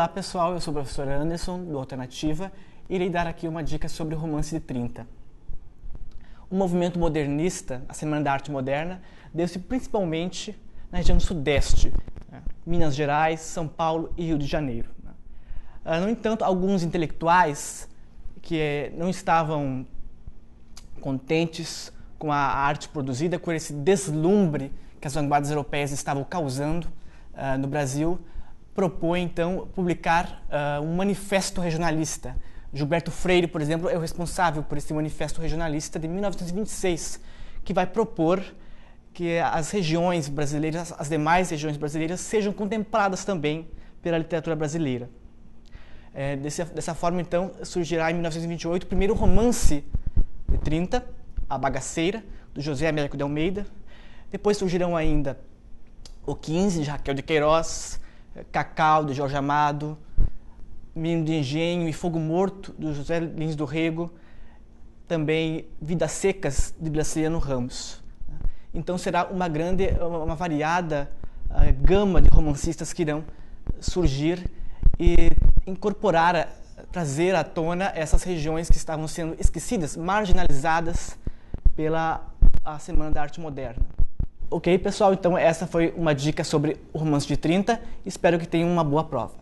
Olá pessoal, eu sou o professor Anderson, do Alternativa, e irei dar aqui uma dica sobre o romance de 30. O movimento modernista, a Semana da Arte Moderna, deu-se principalmente na região sudeste, Minas Gerais, São Paulo e Rio de Janeiro. No entanto, alguns intelectuais que não estavam contentes com a arte produzida, com esse deslumbre que as vanguardas europeias estavam causando no Brasil, propõe então publicar um manifesto regionalista. Gilberto Freire, por exemplo, é o responsável por esse manifesto regionalista de 1926, que vai propor que as regiões brasileiras, as demais regiões brasileiras, sejam contempladas também pela literatura brasileira. Dessa forma, então, surgirá em 1928 o primeiro romance de 30, A Bagaceira, do José Américo de Almeida. Depois surgirão ainda o 15, de Raquel de Queiroz, Cacau, de Jorge Amado, Menino de Engenho e Fogo Morto, do José Lins do Rego, também Vidas Secas, de Graciliano Ramos. Então será uma variada gama de romancistas que irão surgir e incorporar, trazer à tona essas regiões que estavam sendo esquecidas, marginalizadas pela Semana da Arte Moderna. Ok, pessoal? Então essa foi uma dica sobre o romance de 30. Espero que tenham uma boa prova.